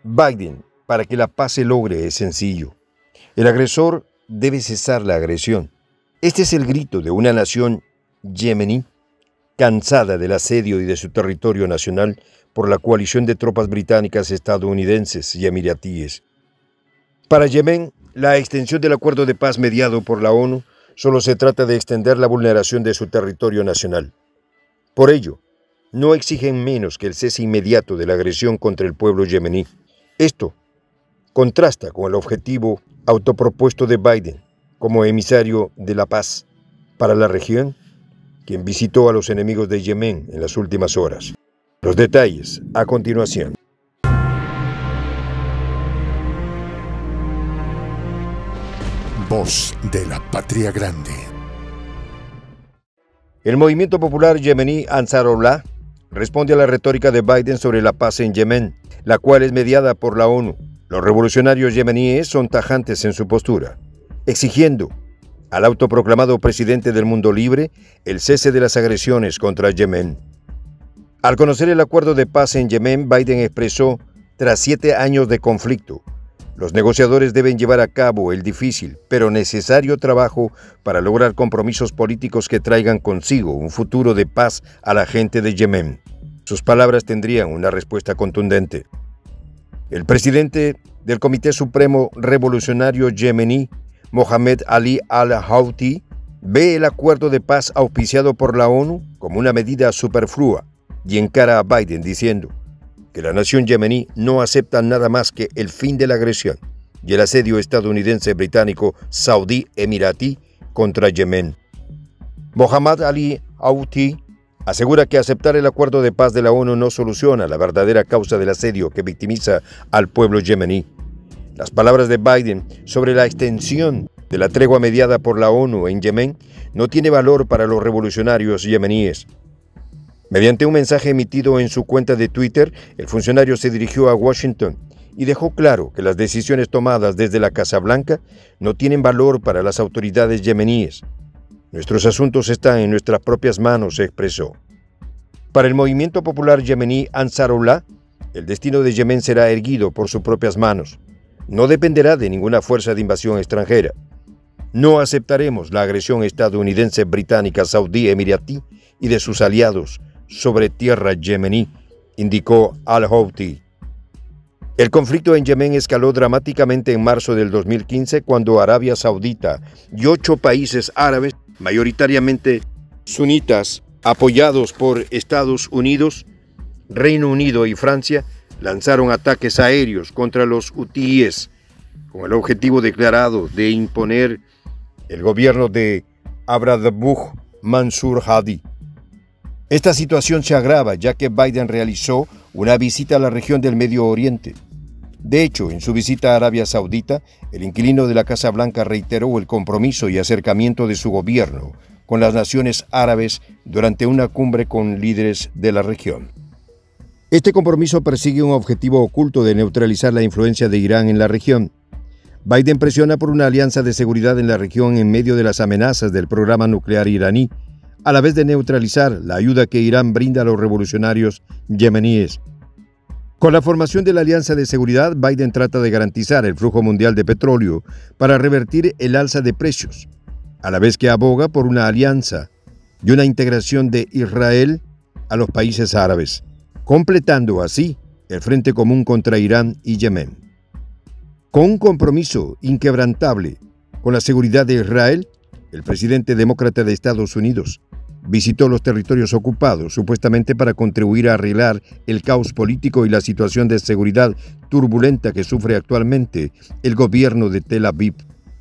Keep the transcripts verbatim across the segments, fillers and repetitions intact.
Biden, para que la paz se logre, es sencillo. El agresor debe cesar la agresión. Este es el grito de una nación yemení, cansada del asedio y de su territorio nacional por la coalición de tropas británicas, estadounidenses y emiratíes. Para Yemen, la extensión del acuerdo de paz mediado por la ONU solo se trata de extender la vulneración de su territorio nacional. Por ello, no exigen menos que el cese inmediato de la agresión contra el pueblo yemení. Esto contrasta con el objetivo autopropuesto de Biden como emisario de la paz para la región, quien visitó a los enemigos de Yemen en las últimas horas. Los detalles a continuación. Voz de la Patria Grande. El movimiento popular yemení Ansarullah responde a la retórica de Biden sobre la paz en Yemen, la cual es mediada por la ONU. Los revolucionarios yemeníes son tajantes en su postura, exigiendo al autoproclamado presidente del mundo libre el cese de las agresiones contra Yemen. Al conocer el acuerdo de paz en Yemen, Biden expresó: tras siete años de conflicto, los negociadores deben llevar a cabo el difícil pero necesario trabajo para lograr compromisos políticos que traigan consigo un futuro de paz a la gente de Yemen. Sus palabras tendrían una respuesta contundente. El presidente del Comité Supremo Revolucionario Yemení, Mohammed Ali al-Houthi, ve el acuerdo de paz auspiciado por la ONU como una medida superflua y encara a Biden diciendo que la nación yemení no acepta nada más que el fin de la agresión y el asedio estadounidense, británico, saudí, emiratí contra Yemen. Mohammed Ali al-Houthi asegura que aceptar el acuerdo de paz de la ONU no soluciona la verdadera causa del asedio que victimiza al pueblo yemení. Las palabras de Biden sobre la extensión de la tregua mediada por la ONU en Yemen no tiene valor para los revolucionarios yemeníes. Mediante un mensaje emitido en su cuenta de Twitter, el funcionario se dirigió a Washington y dejó claro que las decisiones tomadas desde la Casa Blanca no tienen valor para las autoridades yemeníes. Nuestros asuntos están en nuestras propias manos, se expresó. Para el movimiento popular yemení Ansarullah, el destino de Yemen será erguido por sus propias manos. No dependerá de ninguna fuerza de invasión extranjera. No aceptaremos la agresión estadounidense, británica, saudí, emiratí y de sus aliados sobre tierra yemení, indicó al-Houthi. El conflicto en Yemen escaló dramáticamente en marzo del dos mil quince cuando Arabia Saudita y ocho países árabes, mayoritariamente sunitas, apoyados por Estados Unidos, Reino Unido y Francia, lanzaron ataques aéreos contra los hutíes con el objetivo declarado de imponer el gobierno de Abd-Rabbah Mansur Hadi. Esta situación se agrava ya que Biden realizó una visita a la región del Medio Oriente. De hecho, en su visita a Arabia Saudita, el inquilino de la Casa Blanca reiteró el compromiso y acercamiento de su gobierno con las naciones árabes durante una cumbre con líderes de la región. Este compromiso persigue un objetivo oculto de neutralizar la influencia de Irán en la región. Biden presiona por una alianza de seguridad en la región en medio de las amenazas del programa nuclear iraní, a la vez de neutralizar la ayuda que Irán brinda a los revolucionarios yemeníes. Con la formación de la Alianza de Seguridad, Biden trata de garantizar el flujo mundial de petróleo para revertir el alza de precios, a la vez que aboga por una alianza y una integración de Israel a los países árabes, completando así el frente común contra Irán y Yemen. Con un compromiso inquebrantable con la seguridad de Israel, el presidente demócrata de Estados Unidos visitó los territorios ocupados, supuestamente para contribuir a arreglar el caos político y la situación de seguridad turbulenta que sufre actualmente el gobierno de Tel Aviv.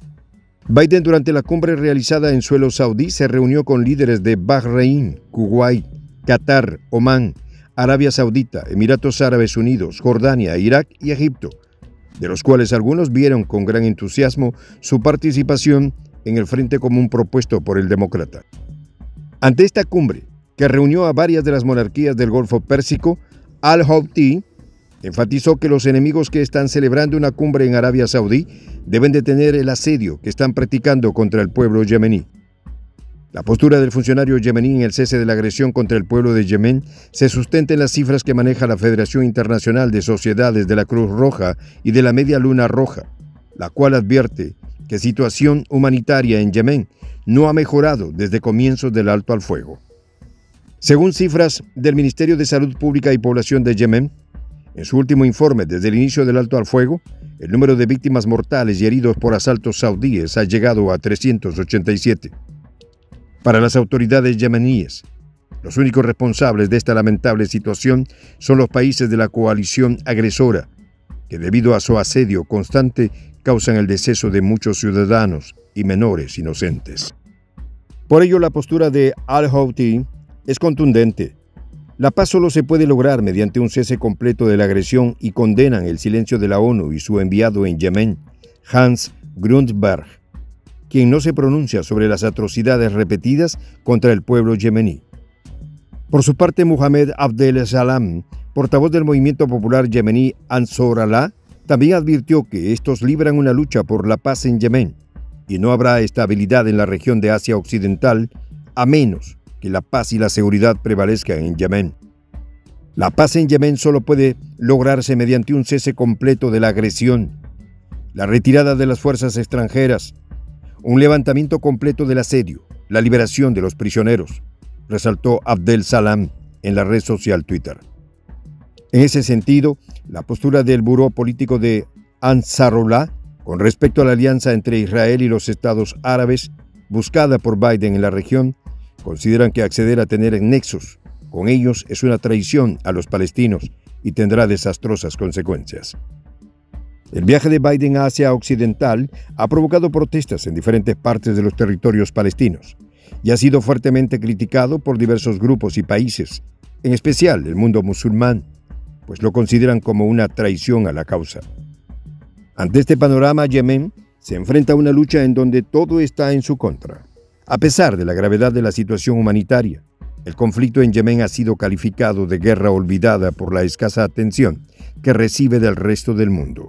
Biden, durante la cumbre realizada en suelo saudí, se reunió con líderes de Bahrein, Kuwait, Qatar, Omán, Arabia Saudita, Emiratos Árabes Unidos, Jordania, Irak y Egipto, de los cuales algunos vieron con gran entusiasmo su participación en el frente común propuesto por el demócrata. Ante esta cumbre, que reunió a varias de las monarquías del Golfo Pérsico, al-Houthi enfatizó que los enemigos que están celebrando una cumbre en Arabia Saudí deben detener el asedio que están practicando contra el pueblo yemení. La postura del funcionario yemení en el cese de la agresión contra el pueblo de Yemen se sustenta en las cifras que maneja la Federación Internacional de Sociedades de la Cruz Roja y de la Media Luna Roja, la cual advierte que la situación humanitaria en Yemen no ha mejorado desde comienzos del alto al fuego. Según cifras del Ministerio de Salud Pública y Población de Yemen, en su último informe desde el inicio del alto al fuego, el número de víctimas mortales y heridos por asaltos saudíes ha llegado a trescientos ochenta y siete. Para las autoridades yemeníes, los únicos responsables de esta lamentable situación son los países de la coalición agresora, que debido a su asedio constante causan el deceso de muchos ciudadanos y menores inocentes. Por ello, la postura de al-Houthi es contundente. La paz solo se puede lograr mediante un cese completo de la agresión y condenan el silencio de la ONU y su enviado en Yemen, Hans Grundberg, quien no se pronuncia sobre las atrocidades repetidas contra el pueblo yemení. Por su parte, Mohamed Abdel Salam, portavoz del movimiento popular yemení Ansar Allah, también advirtió que estos libran una lucha por la paz en Yemen y no habrá estabilidad en la región de Asia Occidental a menos que la paz y la seguridad prevalezcan en Yemen. La paz en Yemen solo puede lograrse mediante un cese completo de la agresión, la retirada de las fuerzas extranjeras, un levantamiento completo del asedio, la liberación de los prisioneros, resaltó Abdel Salam en la red social Twitter. En ese sentido, la postura del Buró Político de Ansarullah con respecto a la alianza entre Israel y los Estados Árabes, buscada por Biden en la región, consideran que acceder a tener nexos con ellos es una traición a los palestinos y tendrá desastrosas consecuencias. El viaje de Biden a Asia Occidental ha provocado protestas en diferentes partes de los territorios palestinos y ha sido fuertemente criticado por diversos grupos y países, en especial el mundo musulmán, pues lo consideran como una traición a la causa. Ante este panorama, Yemen se enfrenta a una lucha en donde todo está en su contra. A pesar de la gravedad de la situación humanitaria, el conflicto en Yemen ha sido calificado de guerra olvidada por la escasa atención que recibe del resto del mundo.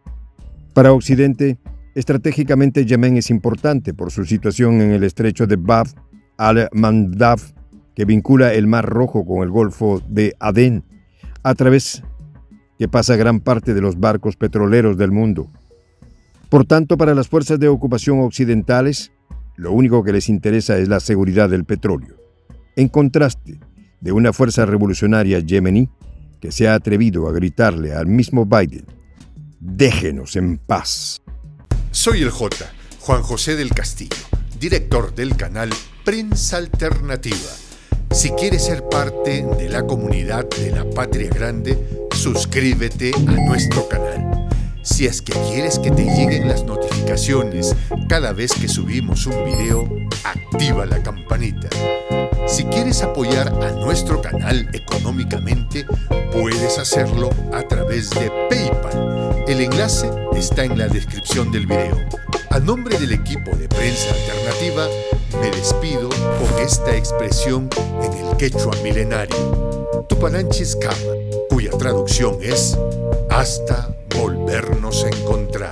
Para Occidente, estratégicamente Yemen es importante por su situación en el estrecho de Bab al-Mandab, que vincula el Mar Rojo con el Golfo de Adén, a través que pasa gran parte de los barcos petroleros del mundo. Por tanto, para las fuerzas de ocupación occidentales, lo único que les interesa es la seguridad del petróleo, en contraste de una fuerza revolucionaria yemení que se ha atrevido a gritarle al mismo Biden: «Déjenos en paz». Soy el J, Juan José del Castillo, director del canal Prensa Alternativa. Si quieres ser parte de la comunidad de la Patria Grande, suscríbete a nuestro canal. Si es que quieres que te lleguen las notificaciones cada vez que subimos un video, activa la campanita. Si quieres apoyar a nuestro canal económicamente, puedes hacerlo a través de PayPal. El enlace está en la descripción del video. A nombre del equipo de Prensa Alternativa, me despido con esta expresión en el quechua milenario, Tupananchis Kama, cuya traducción es hasta volvernos a encontrar.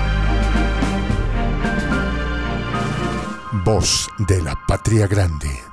Voz de la Patria Grande.